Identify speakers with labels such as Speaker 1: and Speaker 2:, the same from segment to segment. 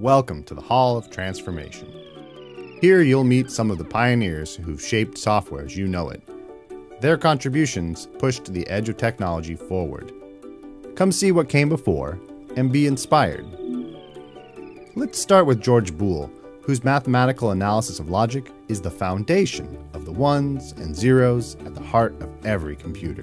Speaker 1: Welcome to the Hall of Transformation. Here you'll meet some of the pioneers who've shaped software as you know it. Their contributions pushed the edge of technology forward. Come see what came before and be inspired. Let's start with George Boole, whose mathematical analysis of logic is the foundation of the ones and zeros at the heart of every computer.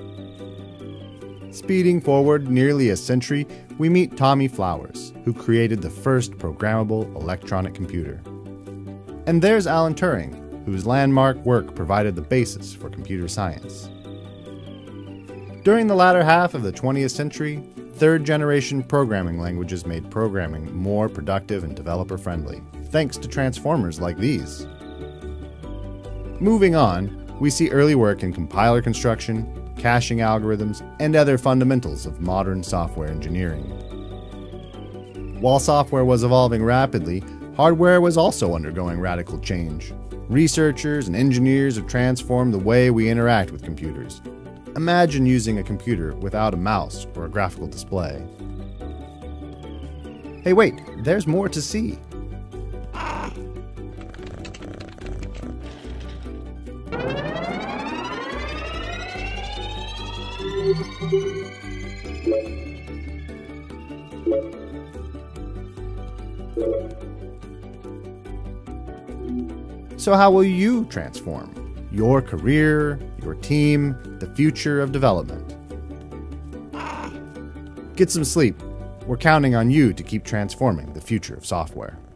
Speaker 1: Speeding forward nearly a century, we meet Tommy Flowers, who created the first programmable electronic computer. And there's Alan Turing, whose landmark work provided the basis for computer science. During the latter half of the 20th century, third-generation programming languages made programming more productive and developer-friendly, thanks to transformers like these. Moving on, we see early work in compiler construction, caching algorithms, and other fundamentals of modern software engineering. While software was evolving rapidly, hardware was also undergoing radical change. Researchers and engineers have transformed the way we interact with computers. Imagine using a computer without a mouse or a graphical display. Hey wait, there's more to see. So how will you transform your career, your team, the future of development? Get some sleep. We're counting on you to keep transforming the future of software.